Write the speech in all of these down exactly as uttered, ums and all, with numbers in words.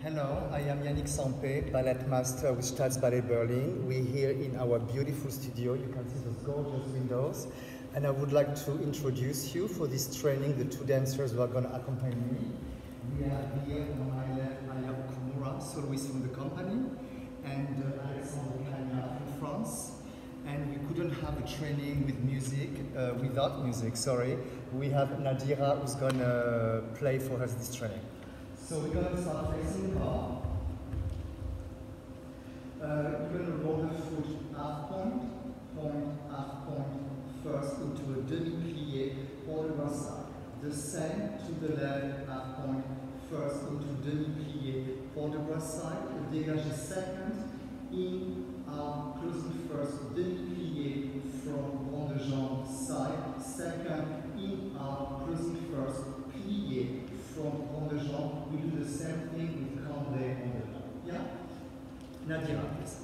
Hello, I am Yannick Sempey, ballet master with Staatsballett Berlin. We're here in our beautiful studio. You can see those gorgeous windows. And I would like to introduce you for this training, the two dancers who are going to accompany me. We have here on my left, Aya Okumura, soloist from the company, and uh, Alexandre Kanya from France. And we couldn't have a training with music, uh, without music, sorry. We have Nadira who's going to play for us this training. So we're going to start facing car. Uh, you're going to roll the foot half point, point, half point, first into a demi-plie or the right side. The same to the left, half point, first into demi-plie or the right side. Dégage second, in, out, closing first, demi-plie from rond de jambe side. Second, in, out, closing first, plie from rond de jambe. We do the same thing with Candé on the jambe. Yeah? Nadira, please.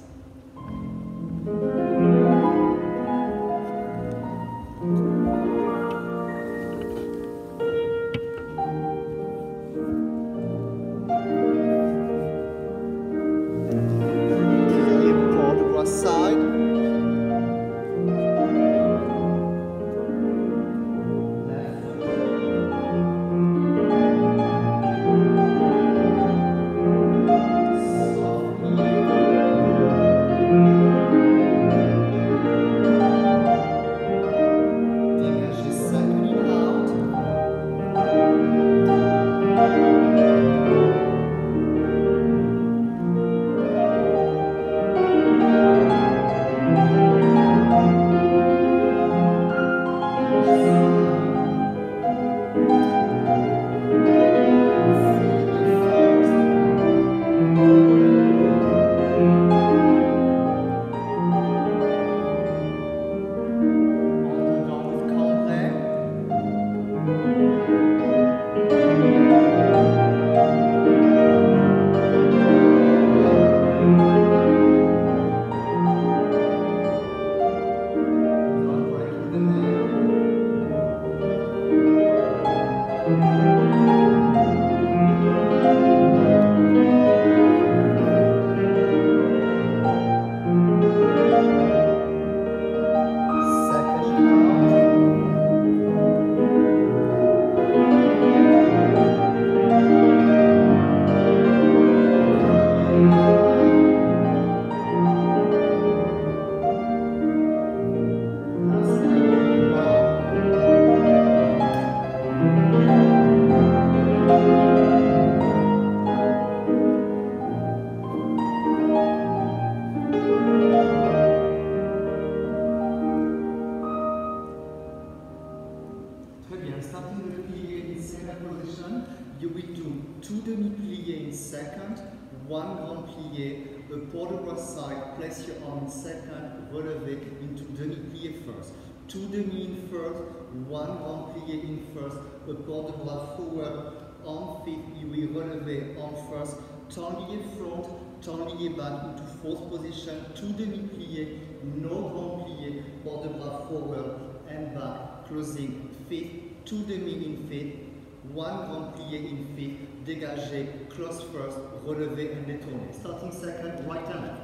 One grand plié, a port de bras side, place your arm in second, releve into demi-plié first. Two demi in first, one grand plié in first, a port de bras forward, arm fifth, you will releve, arm first, tanlier front, tanlier back into fourth position, two demi-plié, no grand plié, port de bras forward and back, closing fifth, two demi in fifth, one grand plié in fifth, dégagé, close first, relevé and détourné. Starting second, right and left.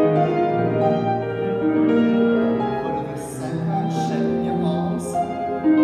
Releve second, shape your arms.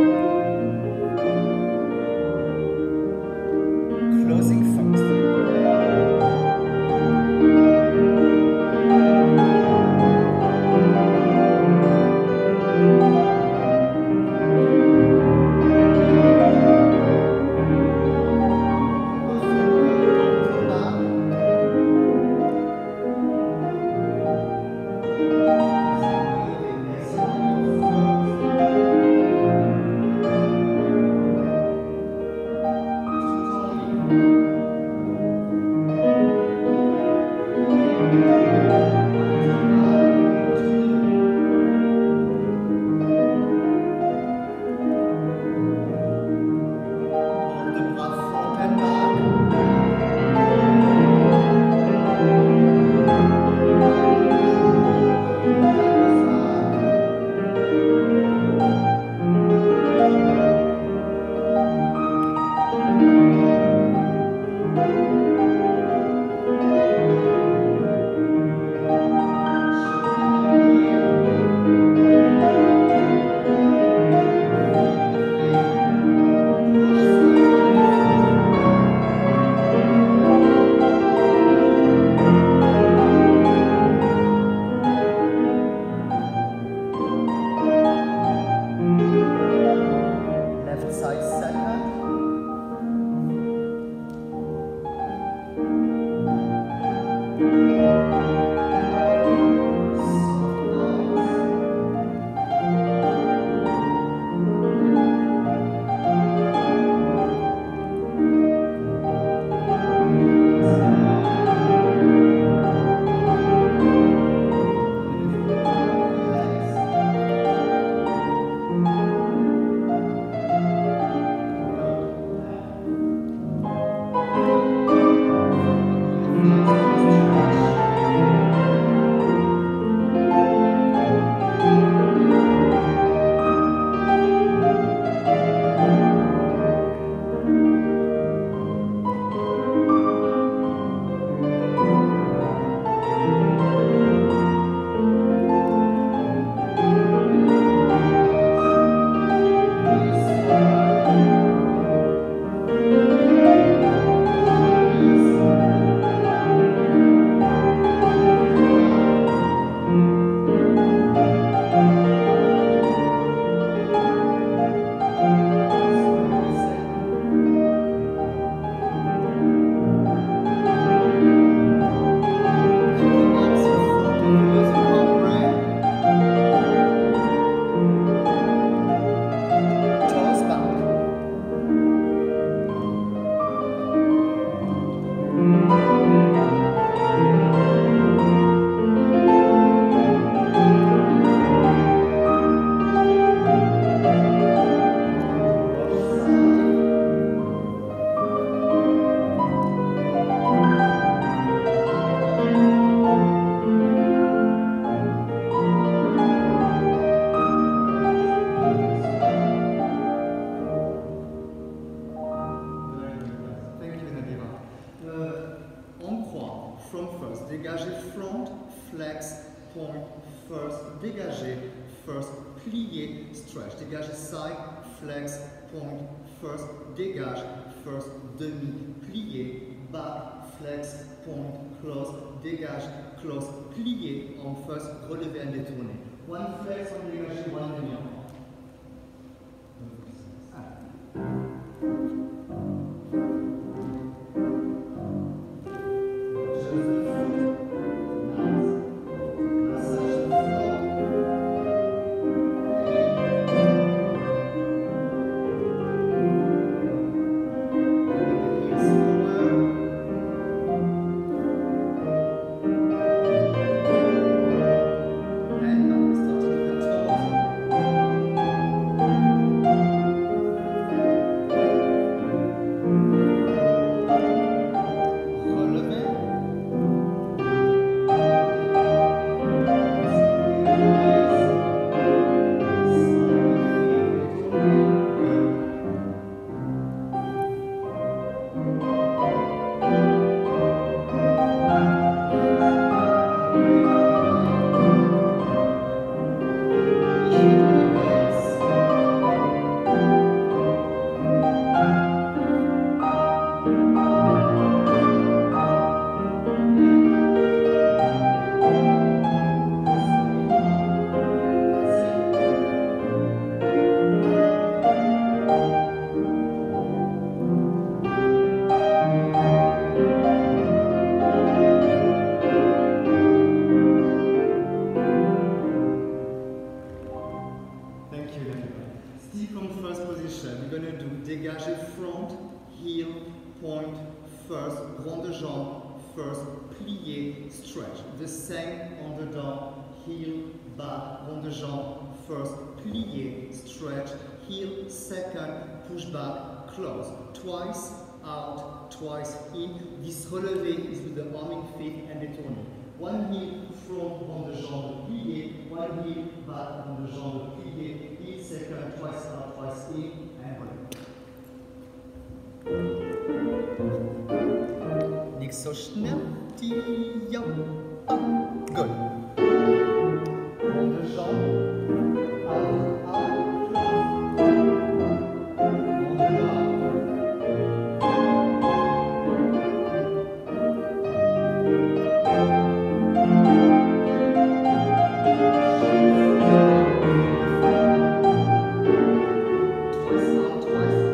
Dégagez front, flex, point, first, dégagez, first, plié, stretch. Dégagez side, flex, point, first, dégage, first, demi, plié, back, flex, point, close, dégage, close, plié, en first, relevé et détourné. One flex, on dégage, one demi encore. The same on the down, heel, back, on the jump, first, plié, stretch, heel, second, push back, close, twice out, twice in. This relevé is with the arming feet and the tourning. One heel, front, on the jambe, plié, one heel, back, on the jambe, plié, heel, second, twice out, twice in, and relevé. Nicht so schnell, die, ja. Good. On the jump, out, out, close. On the down. Twice out, twice.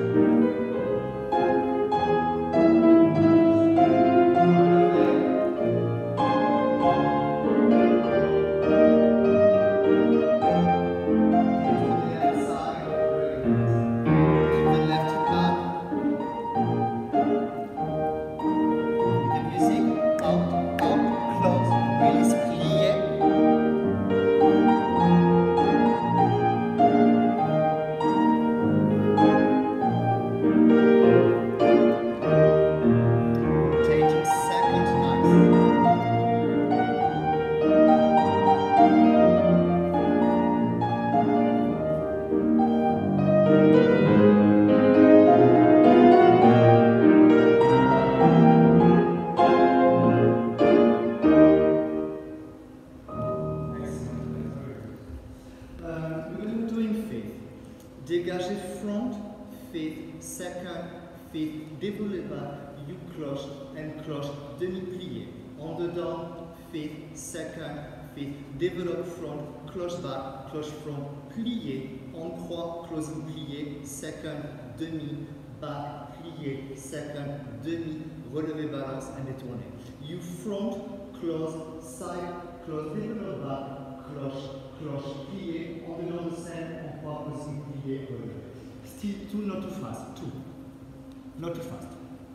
Dégagez front, feet, second, feet, déroulez bas, you cloche and cloche, demi-plié. On the down, feet, second, feet, développe front, cloche back, cloche front, plié, en croix, closing plié, second, demi, back, plié, second, demi, relevé balance and détourné. You front, close, side, close, développe back, cloche, cloche, plié, on the down send, en croix, closing plié, relevé. Still two, not too fast, two, not too fast.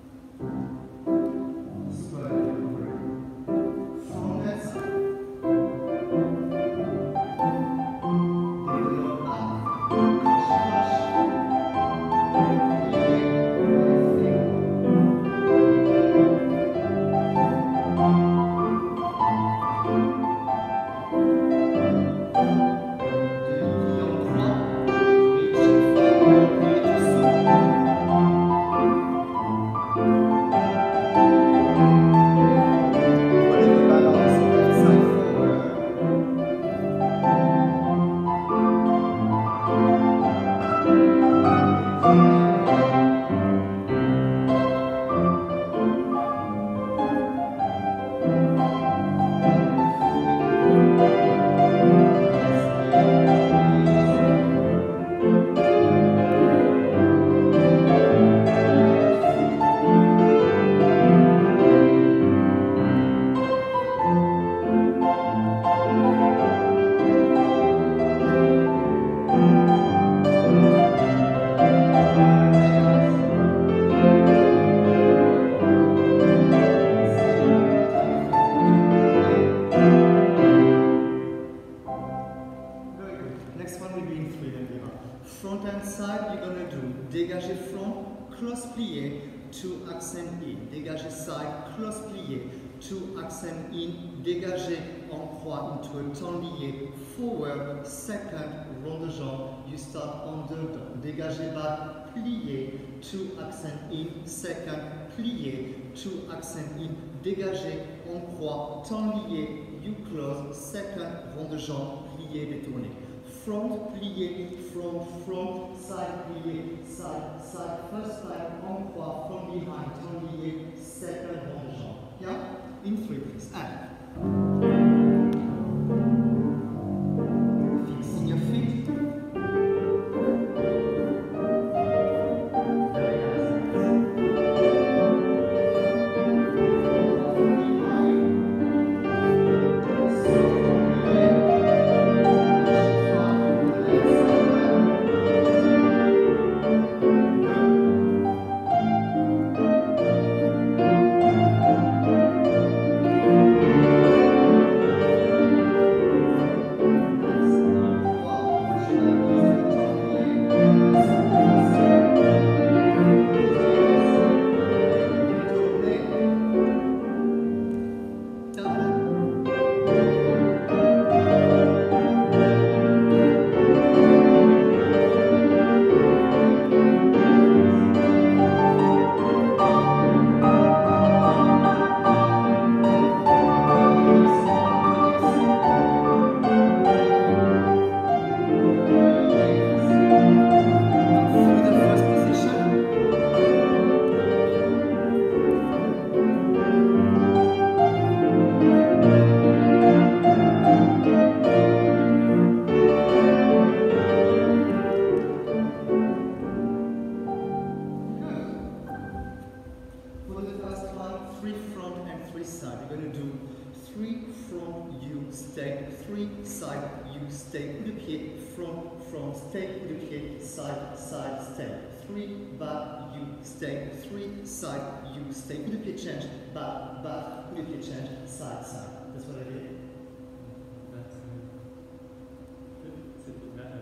From that side. dégagez front, close plié, two accent in, dégagez side, close plié, two accent in, dégagez en croix into a temps lié, forward, second, rond de jambe, you start on the down, dégagez back, plié, two accent in, second, plié, two accent in, dégagez en croix, temps lié, you close, second, rond de jambe, plié, détourné. Front, plié, front, front, side, plié, side, side, first time, en croix, from behind, temps lié, second, rond de jambe. Yeah? In three, please. And fixing your feet. Stay, three, side, you stay, coup de pied change, back, back, coup de pied change, side, side. That's what I did. That's it. That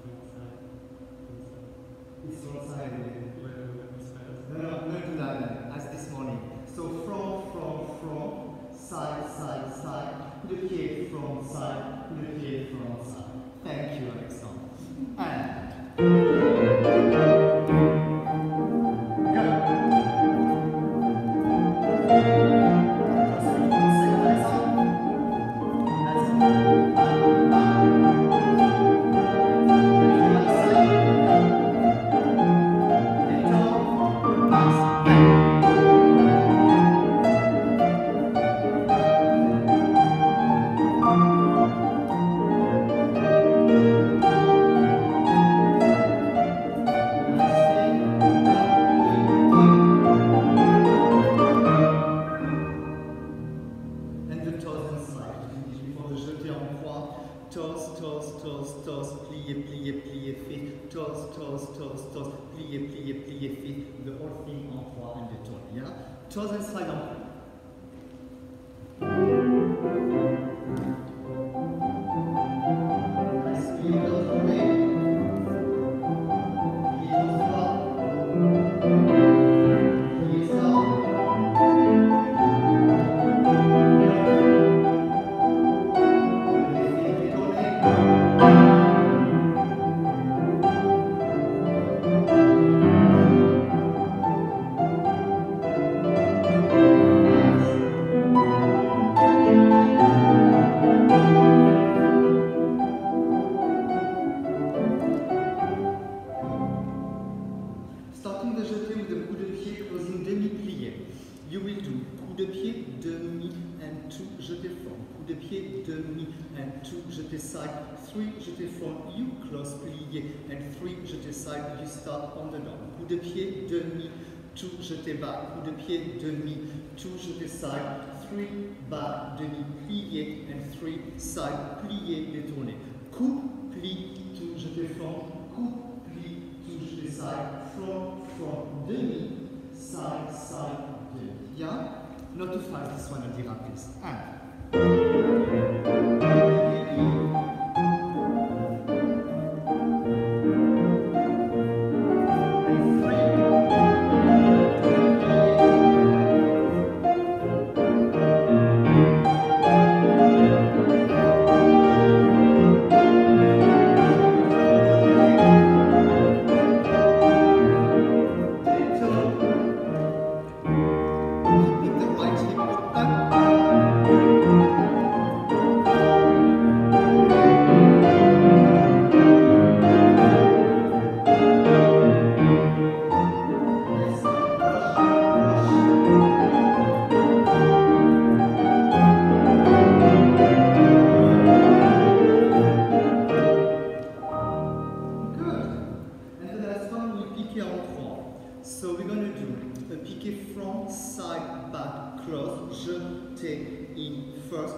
It's front side. No, no, I'm going to do that as this morning. So front, front, front, side, side, side, coup de pied, front, side, coup de pied, front, side. Thank you, Alexandre. And toes and slide on. Nice, plié de l'autre côté. Plié toes droit. Plié ça. Three, jeté front, you close, plié, and three, jeté side, you start on the down. Coup de pied, demi, two, jeté back, coup de pied, demi, two, jeté side, three, back, demi, plié, and three, side, plié, détourné. Coup, pli, two, jeté front, coup, pli, two, jeté side, front, front, demi, side, side, demi. Yeah? Not to fight this one, I'll dira please. And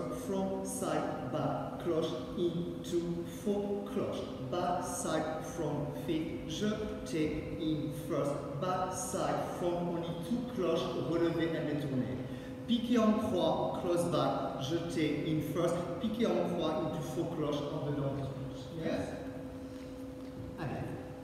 front, side, back, cloche, into, faux, cloche, back, side, front, feet, jeté, in, first, back, side, front, only two cloches, relevé and détourné. Piqué en croix, close back, jeté, in, first, piqué en croix, into, faux, cloche, en dedans, cloche. Yes? Allez.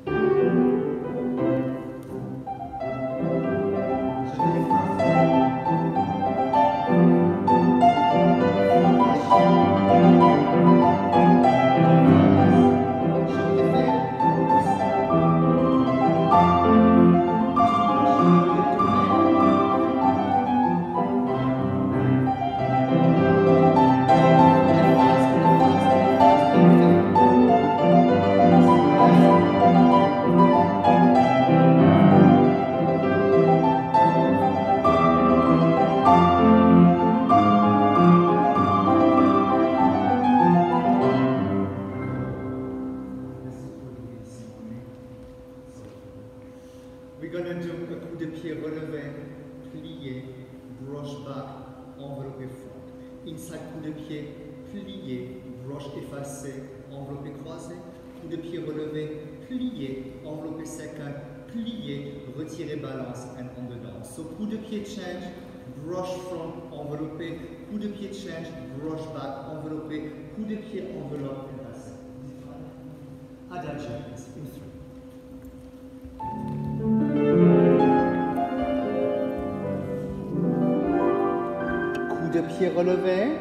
We're going to do a coup de pied relevé, plié, brush back, enveloppé front. Inside coup de pied, plié, brush effacé, enveloppé croisé. Coup de pied relevé, plié, enveloppé second, plié, retiré balance and on the down. So coup de pied change, brush front, enveloppé, coup de pied change, brush back, enveloppé, coup de pied enveloppe effacé. Adagio in three. Coup de pied relevé.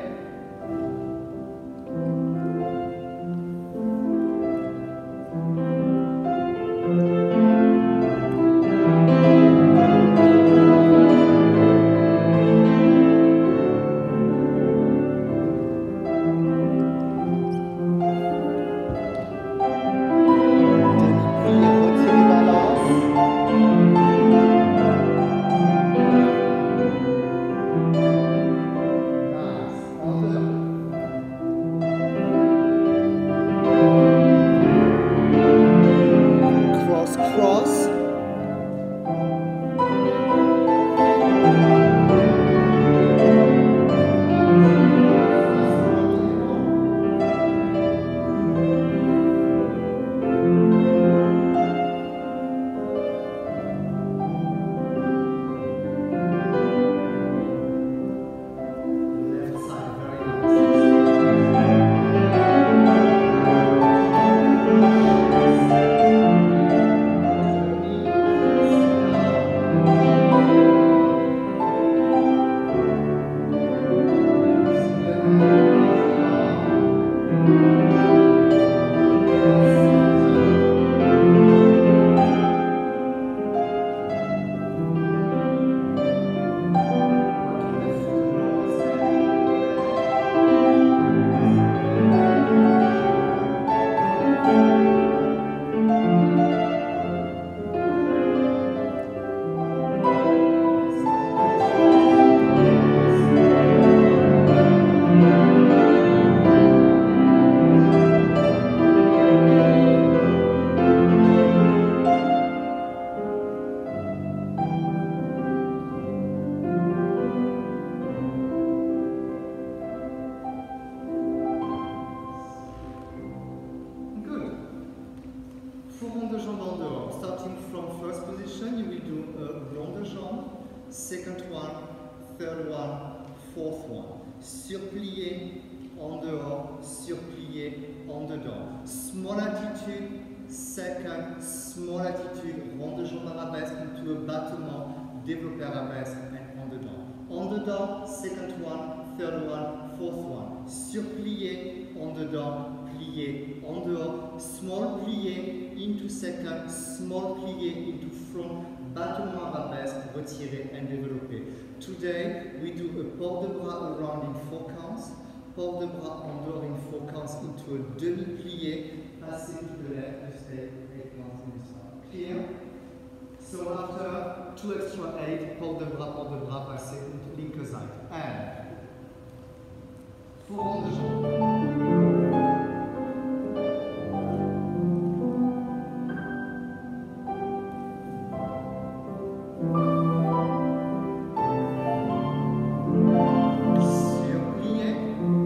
Second one, third one, fourth one. Surplié, en dehors, surplié, en dedans. Small attitude, second, small attitude, rond de jambe arabesque into a battement, développé arabesque and en dedans. En dedans, second one, third one, fourth one. Surplié, en dedans, plié, en dehors. Small plié, into second, small plié, into front, battement arabesque, retiré and développé. Today, we do a port de bras around in four counts, port de bras en dehors in four counts into a demi-plié, passing to the left to stay eight counts in the side. Clear? So after two extra eight, port de bras, port de bras, passé into linker side. And four de jambe. Surplié.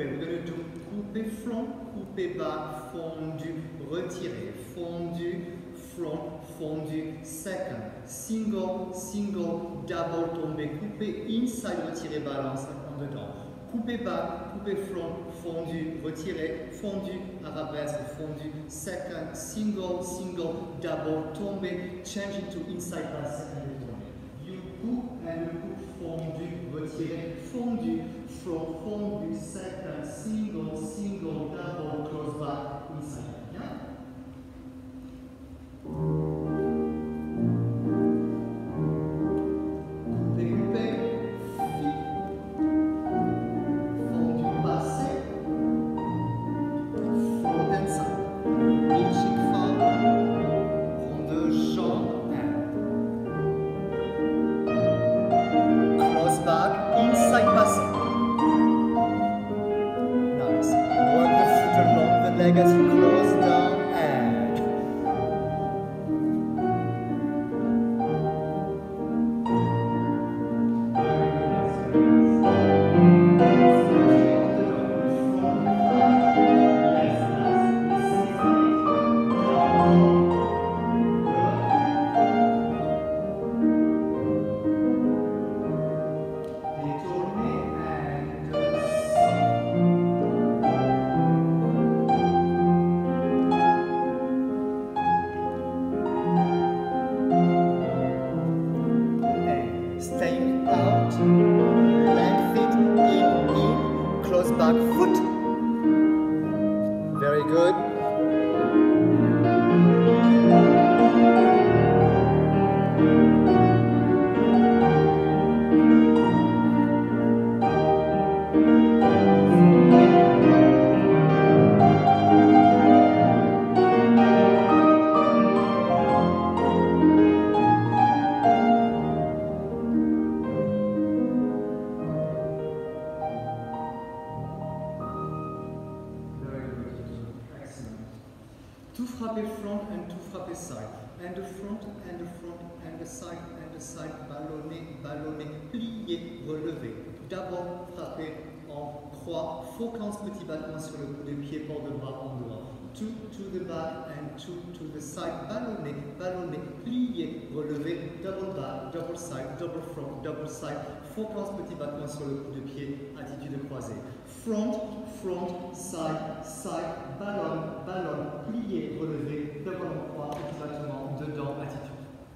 coupé. We're going to do coupé front, coupé bas, fondu, retiré, fondu, front, fondu, second, single, single, double, tombé, coupé, inside, retiré, balance, en dedans. Coupé bas, coupé front, fondu, retiré, fondu, arabesque, fondu, second, single, single, double, tombé, change into inside, balance, and tombé. You coupe and you coupe, fondu, retiré, fondu, front, fondu, second, single, single, double, close back, inside. Yeah? Two frappé front and two frappé side. And the front, and the front, and the side, and the side, ballonné, ballonné, plié, relevé. D'abord frappé en croix, faucance, petit battement sur le bout des pieds, port de bras en dehors. Two to the back and two to the side, ballonné, ballonné, plié, relevé, double back, double side, double front, double side, faucance, petit battement sur le bout des pieds, attitude croisée. Front, front, side, side, ballon, ballon, plié, relevé, double en croix, petit battement, dedans, attitude.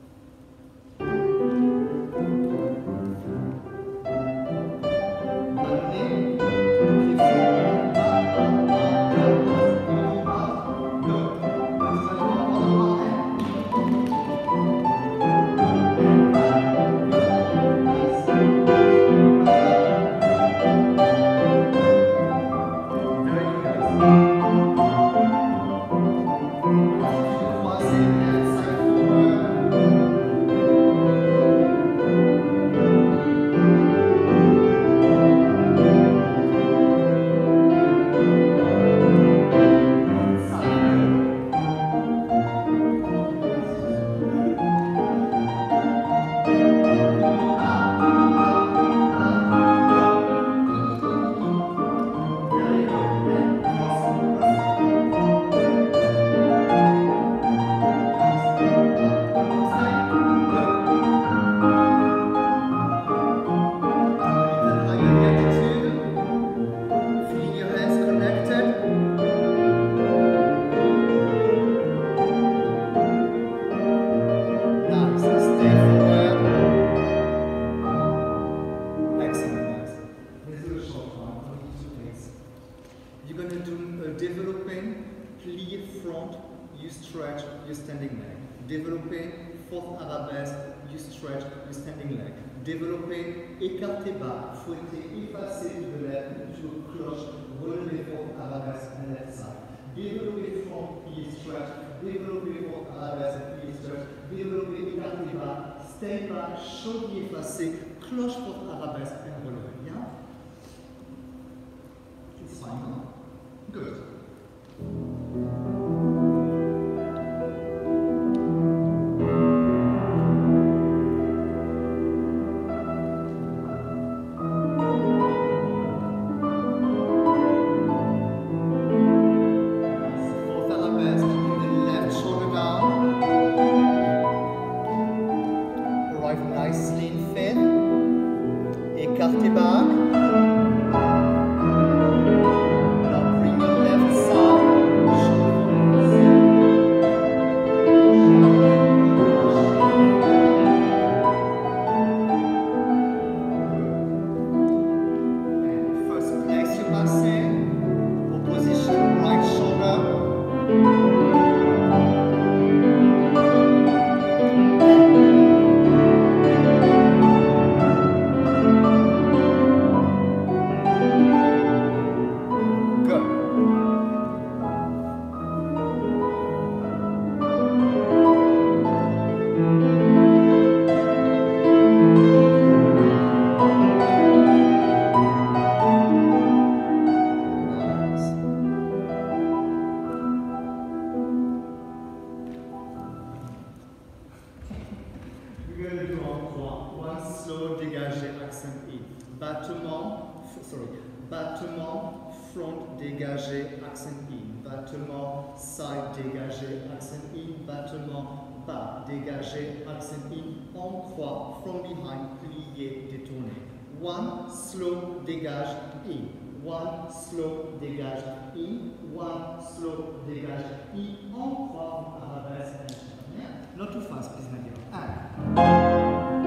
Développer, écarter bas, fouetter, effacer de l'air, toujours cloche, relever fort, arabesque, and left side. Développer front, plié, stretch, développer fort, arabesque, plié, stretch, développer, écarter bas, stay back, chaudie, effacer, cloche fort, arabesque, and relever. Yeah? It's fine, huh? Good. écarté back. Now bring your left side, shoulder. And first place your bassin, opposition right shoulder. Battement, front dégagé, accent in. Battement, side dégagé, accent in. Battement, bas dégagé, accent in. En croix, from behind, plié, détourné. One, slow, dégage, in. One, slow, dégage, in. One, slow, dégage, in. En croix, arabesque, and yeah. Not too fast, please, Nadia. And.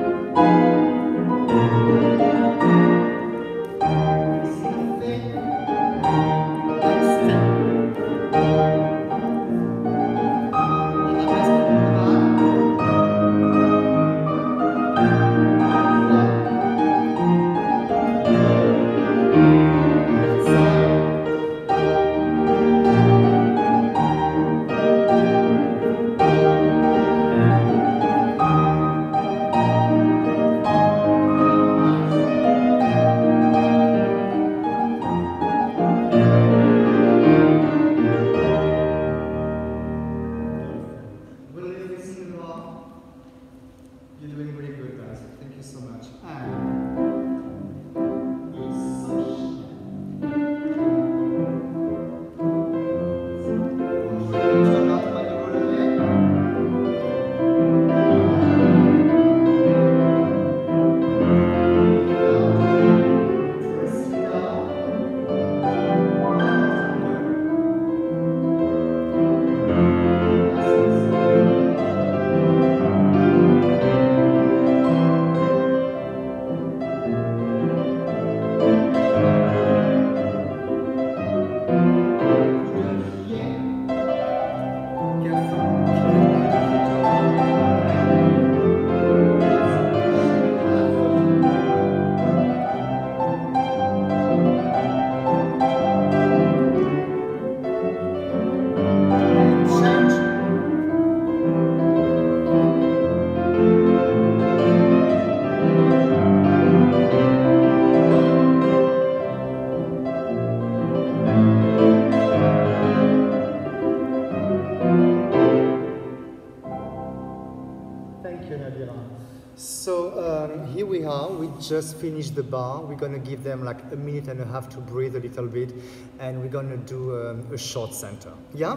Just finished the bar. We're gonna give them like a minute and a half to breathe a little bit, and we're gonna do um, a short center. Yeah?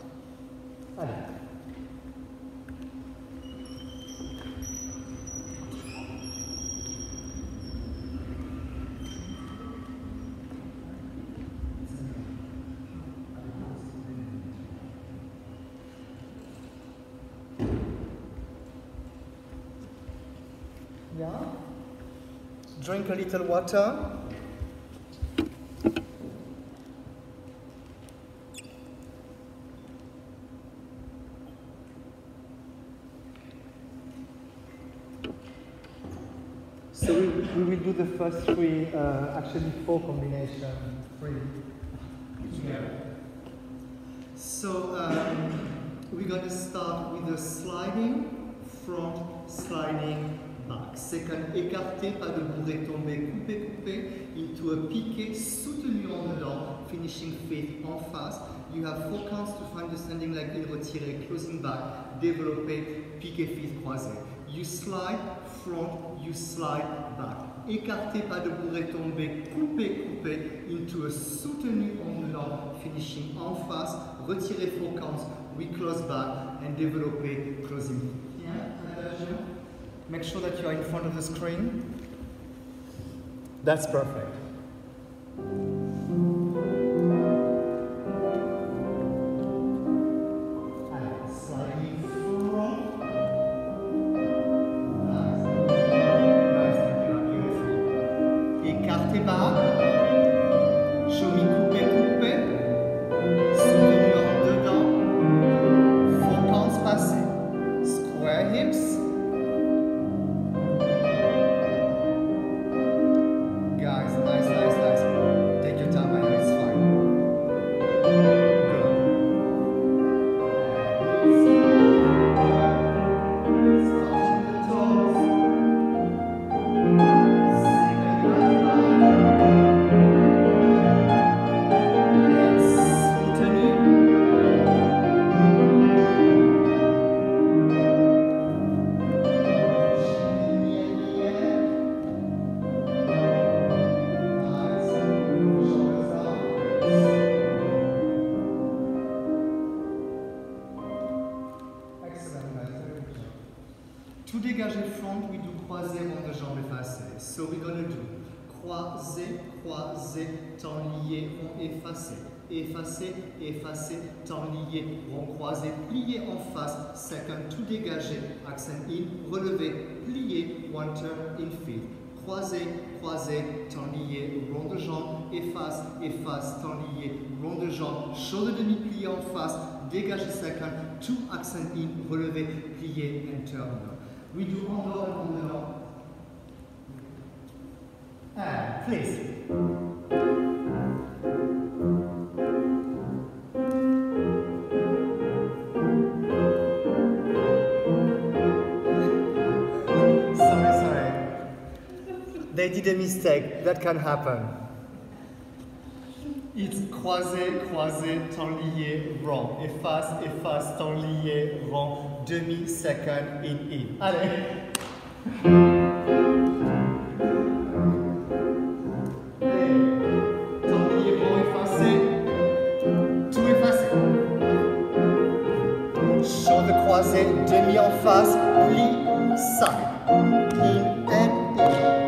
Allez. Yeah? Drink a little water. So we, we will do the first three, uh, actually four combinations. Three. Yeah. So um, we're going to start with the sliding, front, sliding, back. Second, écarté, pas de bourré tombé, coupé, coupé, into a piqué, soutenu en dedans, finishing feet en face. You have four counts to find the standing leg in retiré, closing back, développé, piqué, feet croisé. You slide, front, you slide, back. Écarté, pas de bourré tombé, coupé, coupé, into a soutenu en dedans, finishing en face, retiré four counts, we close back, and développé, closing feet. Yeah, Make sure that you are in front of the screen. That's perfect. Tout dégagé front, we do croisé, rond de jambe effacé. So we're gonna do croisé, croisé, temps lié, rond effacé. Effacé, effacé, temps lié, rond croisé, plié en face, second, tout dégagé, accent in, relevé, plié, one turn, in field. Croisé, croisé, temps lié, rond de jambe, efface, efface, temps lié, rond de jambe, chaud de demi plié en face, dégagé second, two accent in, relevé, plié, and turn. We do en dehors and en dehors. And please. Sorry, sorry. They did a mistake. That can happen. It's croisé, croisé, temps lié, rond. Efface, efface, temps lié, rond. Demi, second, in, in. Allez. Temps lié, rond, effacé. Tout effacé. Chaud de croisé, demi en face, pli, side. In and in.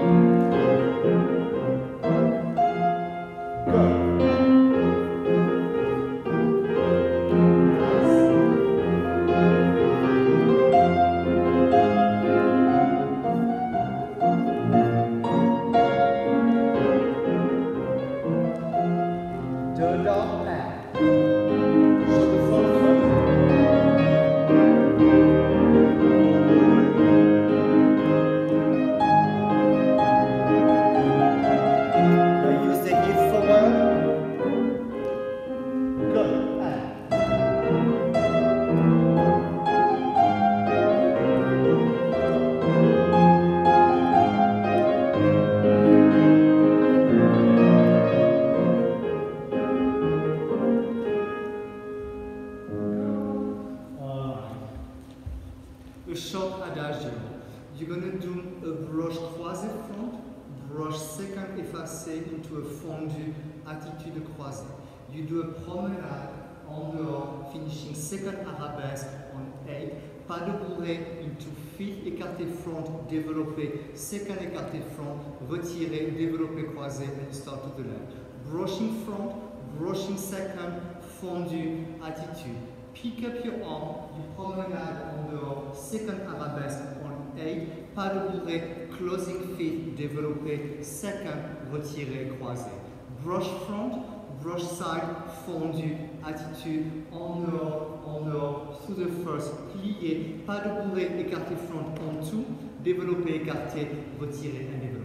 A short adagio. You're going to do a brush croisé front, brush second effacé into a fondu attitude croisée. You do a promenade en dehors, finishing second arabesque on eight, pas de bourré into fifth écarté front, développé, second écarté front, retiré, développé croisé, and start to the left. Brushing front, brushing second, fondu, attitude. Pick up your arm, you promenade en dehors, second arabesque on eight, pas de bourré, closing fifth, développé, second, retiré, croisé. Brush front, brush side, fondu, attitude, en dehors, en dehors, through the first, plié, pas de bourré, écarté front on two, développé, écarté, retiré, and développé.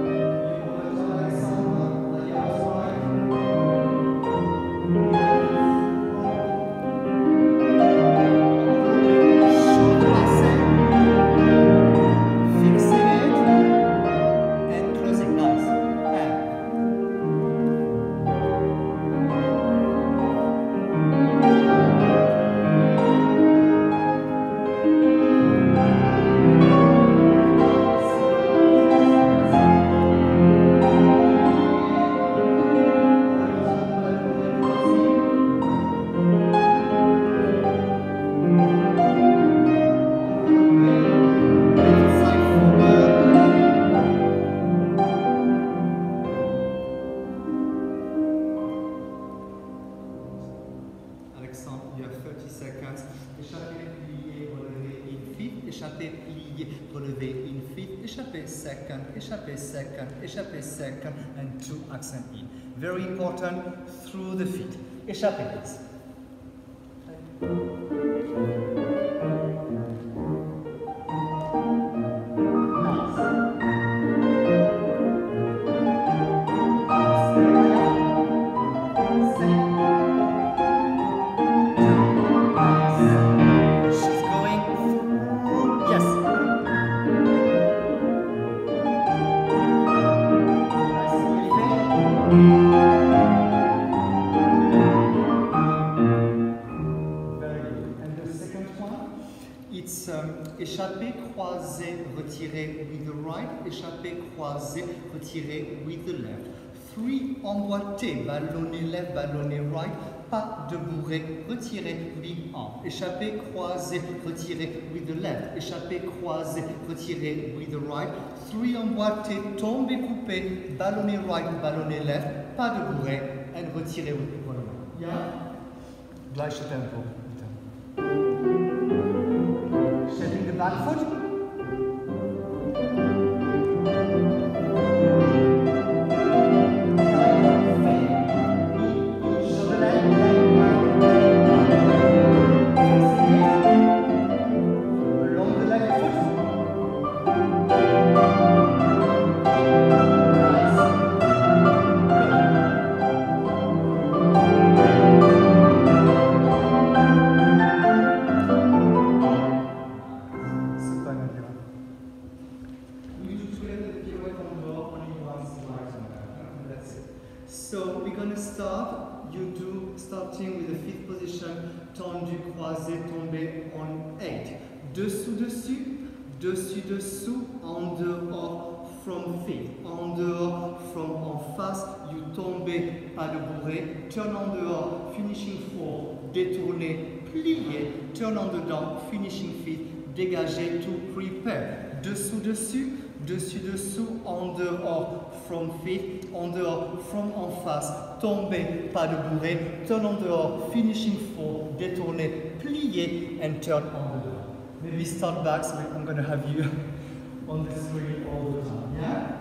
Thank you. échappé, plié, relevé in fifth, échappé second, échappé second, échappé second, and two accent in. Very important through the feet. Échappé, please. Échappé, croisé, retiré with the right, échappé, croisé, retiré with the left. Three emboîté, ballonné left, ballonné right, pas de bourré, retiré, big arm. Échappé, croisé, retiré with the left, échappé, croisé, retiré with the right. Three emboîté, tombé, coupé, ballonné right, ballonné left, pas de bourré, and retiré with the right. Yeah? Gleiche Tempo. Stepping the back foot. Along the leg foot. So we're going to start, you do starting with the fifth position, tendu, croisé, tombé on eight. Dessous, dessus, dessus, dessous, en dehors, from fifth, en dehors, from en face, you tombé, pas de bourré, turn en dehors, finishing four, détourné, plié, turn en dedans, finishing fifth, dégagé, to prepare. Dessous, dessus, dessus, dessous, en dehors, from fifth, en dehors, from en face, tombé, pas de bourré, turn en dehors, finishing four, détourné, plié, and turn en dehors. Maybe start back, so I'm going to have you on the screen all the time, yeah?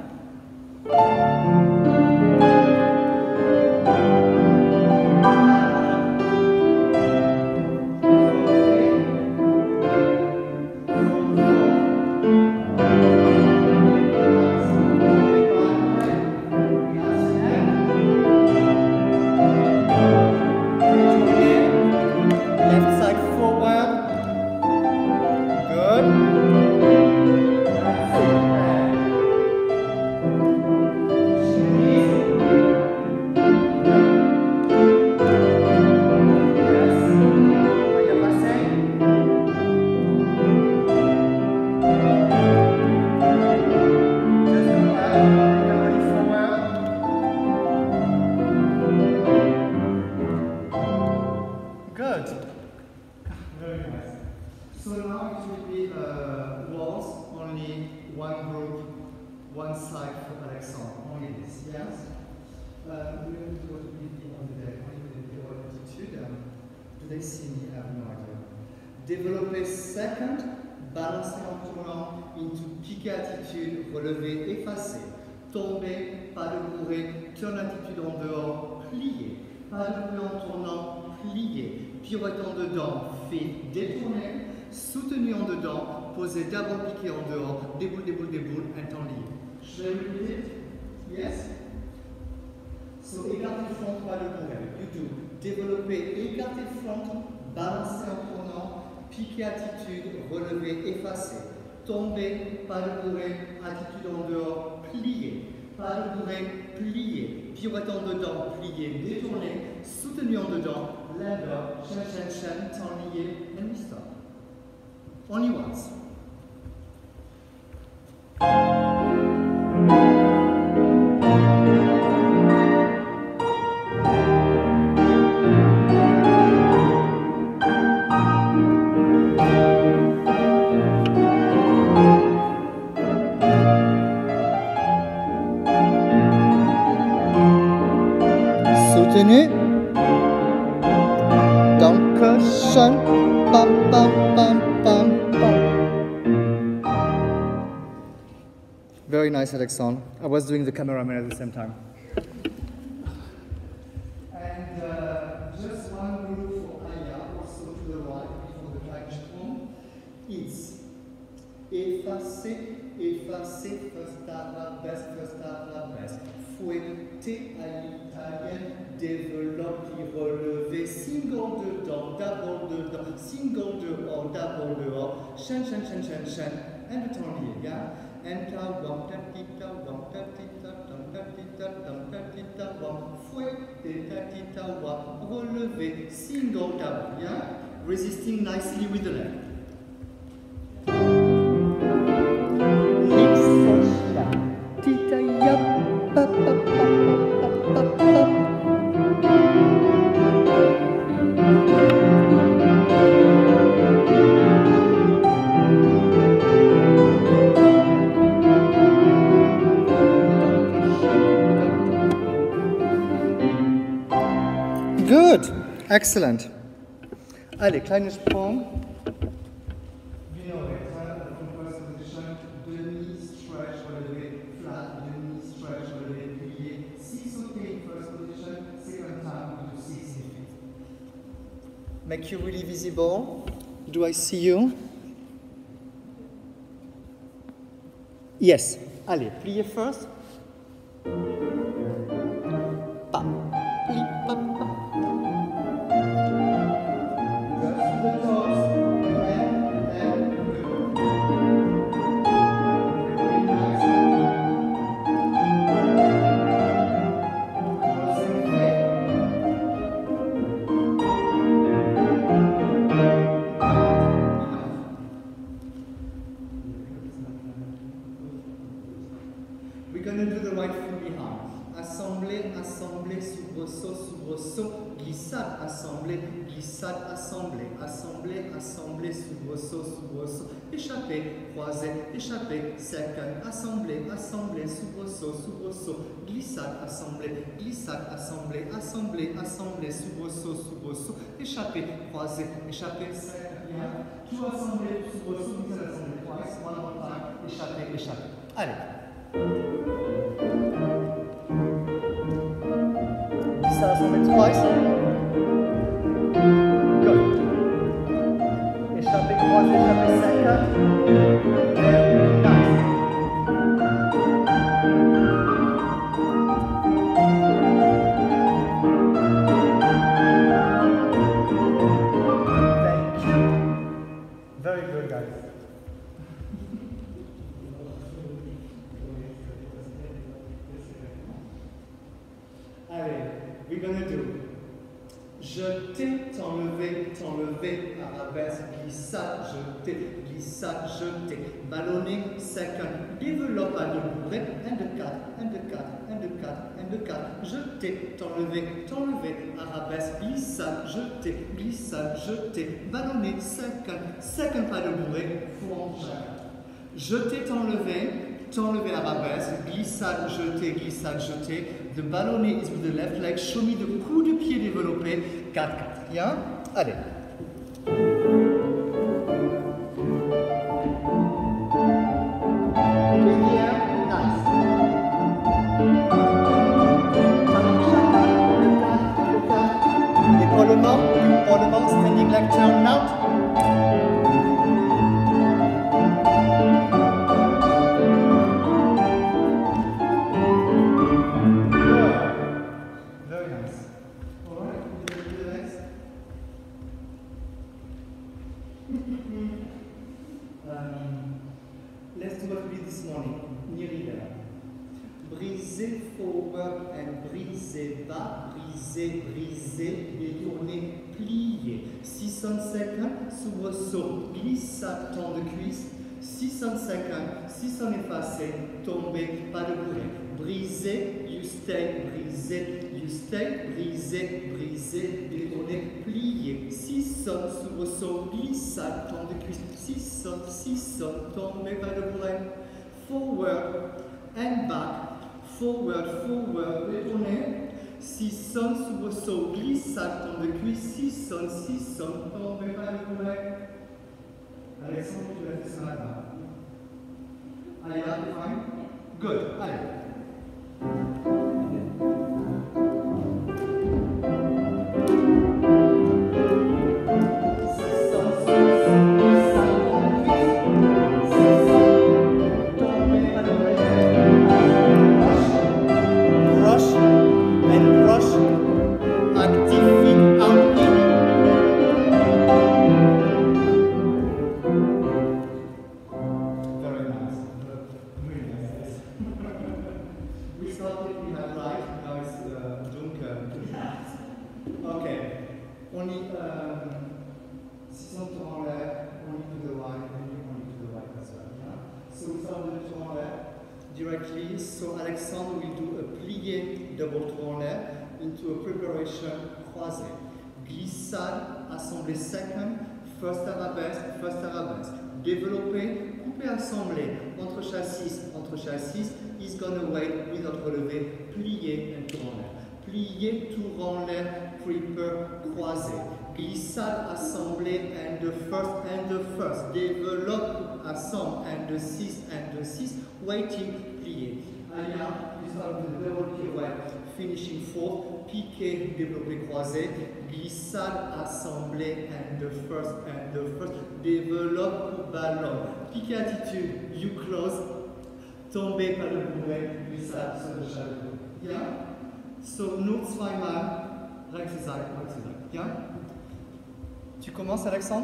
Développer second, balancer en tournant into piqué attitude, relevé, effacé. Tomber, pas de bourré, turn attitude en dehors, plié. Pas de bourré en tournant, plié. Pirouette en dedans, fait, détourné. Soutenu en dedans, posé d'abord piqué en dehors, déboule, déboule, déboule, un temps lié. Je vais repeat it? Yes? So, écarter front, pas de bourré. You do. Développer, écarter front, balancer en tournant, piqué attitude, relevé, effacé. Tomber, pas de bourré, attitude en dehors, plié. Pas de bourré, plié. Pirouette en dedans, plié, détourné. Soutenu en dedans, lever, chaîne, chaîne, chaîne, temps lié, and we stop. Only once. Soutenu. Danke schön. Pam, pam, pam, pam, pam. Very nice, Alexandre. I was doing the cameraman at the same time. And uh, just one group for Aya, also to the right, before the Gleichsprung. It's effacer, effacer, first arabesque, first arabesque. Fouetter à l'italienne, développer, relever, single dedans, double dedans, single dehors, double dehors, chaîne, chaîne, chaîne, chaîne, chaîne, and the temps lié, yeah? And ta one, ta tita, one, ta tita, tam, ta tita, tam, ta tita, one, fouetter, ta tita, one, relever, single, double, yeah? Resisting nicely with the leg. Tita, yap. Up, up, up, up, up, up, up. Good, excellent. Allez, kleiner Sprung. Make you really visible. Do I see you? Yes. Allez, pliez first. Pa, pli, pa, pa. Just the toes. And, and, good. Very nice. Closing way. We're going to do the right foot behind. Assemblée, assemblée, soubresaut, soubresaut, glissade, assemblée, glissade, assemblée, assemblée, assemblée, soubresaut, soubresaut, échappé, croisé, échappé, second, assemblée, assemblée, soubresaut, soubresaut, glissade, assemblée, glissade, assemblée, assemblée, assemblée, soubresaut, soubresaut, échappé, croisé, échappé, second, yeah. Two assemblée, soubresaut, glissade, assemblée, twice, one more time, échappé, échappé. Allez. Glissade, assemblée, twice. Good. Échappé, croisé, échappé, second. Very nice. Thank you. Very good, guys. Allez, we're gonna do jeter, t'enlever, t'enlever, arabesque, glissade, jeter, glissade, jeter, ballonner, second, développe à deux bourrées, and the quatre, and the quatre, and the quatre, and the quatre, jeter, t'enlever, t'enlever, arabesque, glissade, jeter, glissade, jeter, ballonner, second, second pas de bourrée, pour jeter, t'enlever, t'enlever arabesque, glissade, jeter, glissade, jeter. The ballonnet is with the left leg. Show me the coup de pied développé. quatre quatre. Bien. Allez. Here. Nice. Épaulement. Épaulement. Standing leg turn out. Let's do what we did this morning, nearly there. Briser forward and briser bas, briser, briser, détourner, plier. six cent cinquante, soubresaut, glissade, temps de cuisse. six cent cinquante, six cent effacé, tomber, pas de bourrée. Briser, you stay, briser, you stay, briser, briser, détourner, plier. six cents, soubresaut, glissade, temps de cuisse. six cents, six cents, tomber, pas de bourrée. Forward and back, forward, forward, détourner. six cents, soubresaut, glissade, temps de cuisse. six cents, six cents, tomber, pas de bourrée. Alexandre, tu l'as fait ça là-bas. Allez, là, fine. Good, allez. Directly, so Alexandre will do a plié double tour en l'air into a preparation croisé. Glissade, assemblée second, first arabesque, first arabesque. Développer, couper, assembler entre chassis, entre chassis, is gonna wait without relevé, plié and tour en l'air. Plié, tour en l'air, prepare, croisé. Glissade, assemblée, and the first, and the first. Développe, assemble, and the six, and the six. Waiting, plié. Iana, you start with the double pirouette, finishing fourth, piqué, développé, croisé. Glissade, assemblée, and the first, and the first. Développe, ballon. Piqué, attitude, you close. Tomber, pas le bourré, glissade sur le chapeau. Bien. So, nur zweimal, rechte Seite, rechte Seite. Bien. Tu commences, Alexandre?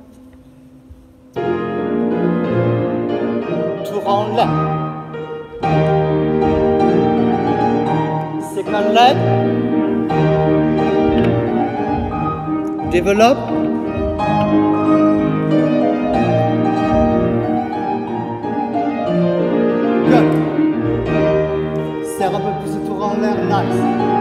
Tour en l'air. Second leg. Développe. Good. Serre un peu plus le tour en l'air. Nice.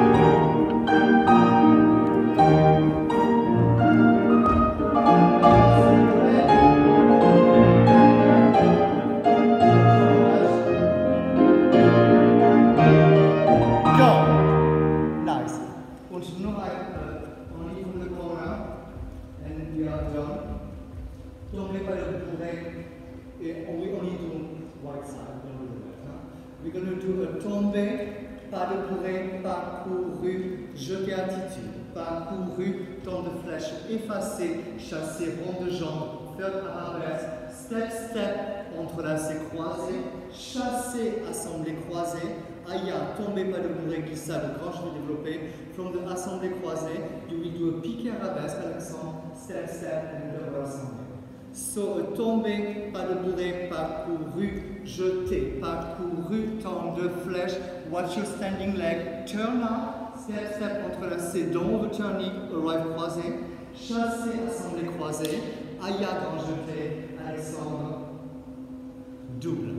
We're going to do a tombé, pas de bourré, parcouru, jeté attitude, parcouru, temps de flèche, effacé, chassé, rond de jambe, third arabesque, step, step, entrelacé, croisé, chassé, assemblé, croisé, aya, tombé, pas de bourré, glissade, grand chemin développé, from the assemblée croisée, you will do a piqué arabesque, Alexandre, step, step, and double assemblée. So, a tombé, pas de bourré, parcouru, jeté, parcouru, temps de flèche, watch your standing leg, turn up, step, step, entrelacé, don't overturning, arrive croisé, chassé, assemblée croisée, aya, grand jeté, Alexandre, double.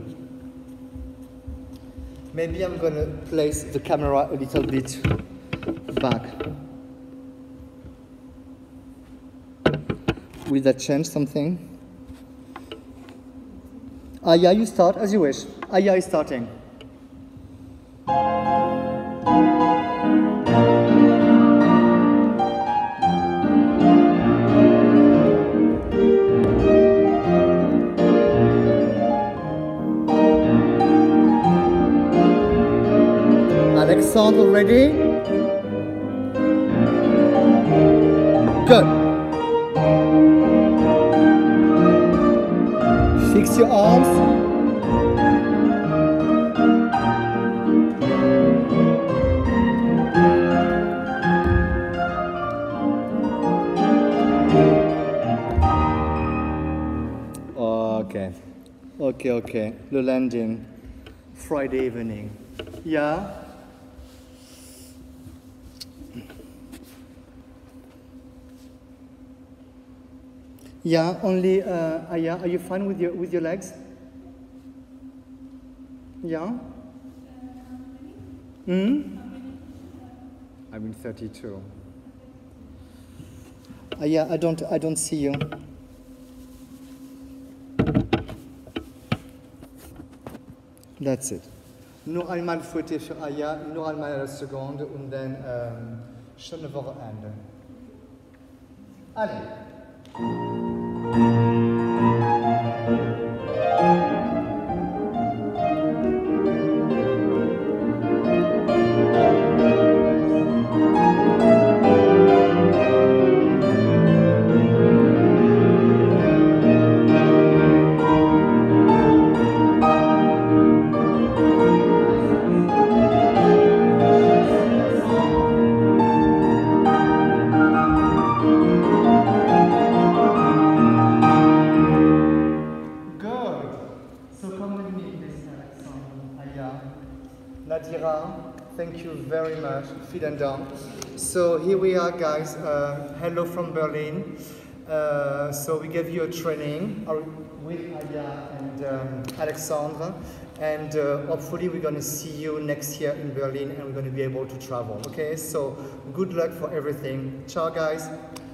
Maybe I'm going to place the camera a little bit back. Will that change something? Aya, you start as you wish. Aya is starting. Alexandre, ready? Good. Fix your arms. Okay, okay, okay. The landing, Friday evening. Yeah. Yeah, only, uh, Aya, are you fine with your, with your legs? Yeah? Hmm? I'm in thirty-two. Aya, I don't, I don't see you. That's it. Nur einmal fouetter für Aya, nur einmal à la seconde und dann ähm, schon eine Woche Ende. Allez. vielen Dank. So here we are, guys. Uh, hello from Berlin. Uh, so we gave you a training with Aya and um, Alexandre, and uh, hopefully we're going to see you next year in Berlin, and we're going to be able to travel. Okay, so good luck for everything. Ciao, guys.